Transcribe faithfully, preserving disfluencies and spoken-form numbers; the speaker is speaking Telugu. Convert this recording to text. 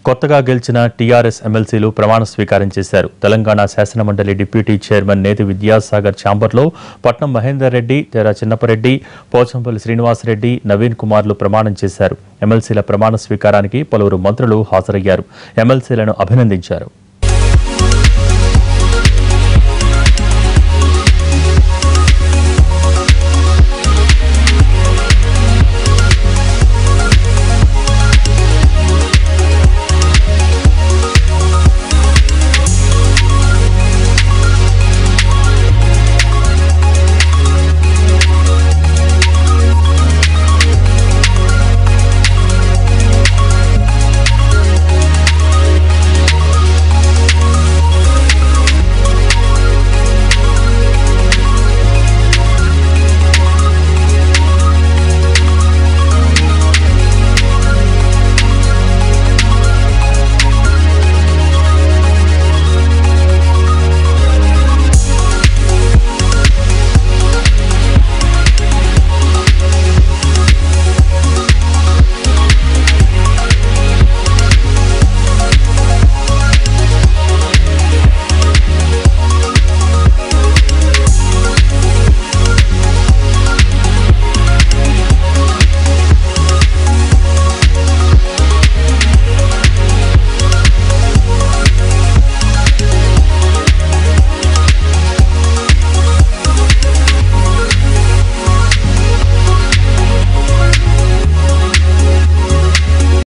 కొత్తగా గెలిచిన టీఆర్ఎస్ ఎమ్మెల్సీలు ప్రమాణ స్వీకారం చేశారు. తెలంగాణ శాసనమండలి డిప్యూటీ చైర్మన్ నేతి విద్యాసాగర్ ఛాంబర్లో పట్నం మహేందర్ రెడ్డి, తెర చిన్నపరెడ్డి, పోచంపల్లి శ్రీనివాసరెడ్డి, నవీన్ కుమార్లు ప్రమాణం చేశారు. ఎమ్మెల్సీల ప్రమాణ స్వీకారానికి పలువురు మంత్రులు హాజరయ్యారు. ఎమ్మెల్సీలను అభినందించారు.